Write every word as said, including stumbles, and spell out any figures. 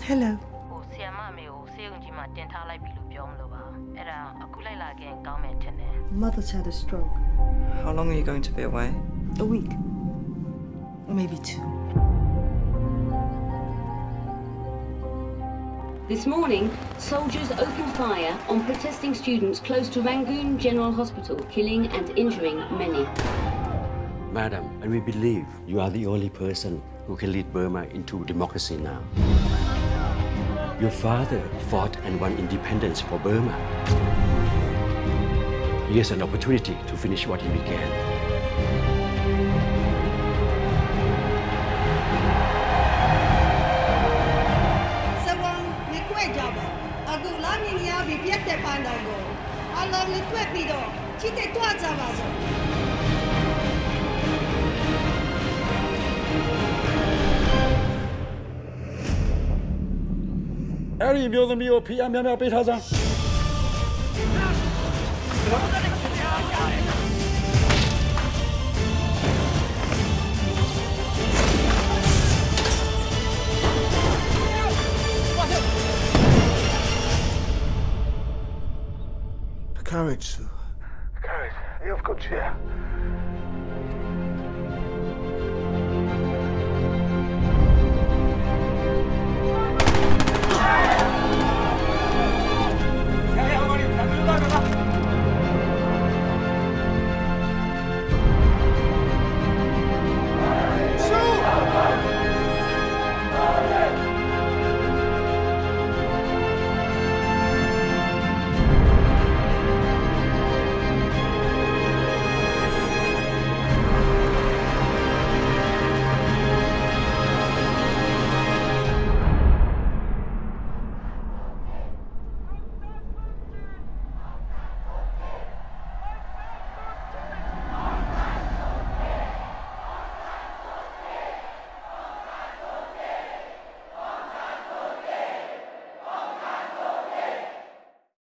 Hello. Mother's had a stroke. How long are you going to be away? A week. Maybe two. This morning, soldiers opened fire on protesting students close to Rangoon General Hospital, killing and injuring many. Madam, and we believe you are the only person who can lead Burma into democracy now. Your father fought and won independence for Burma. Here's an opportunity to finish what he began. Harry, you're the P M, you're not Courage, Sue. Courage. You've got here.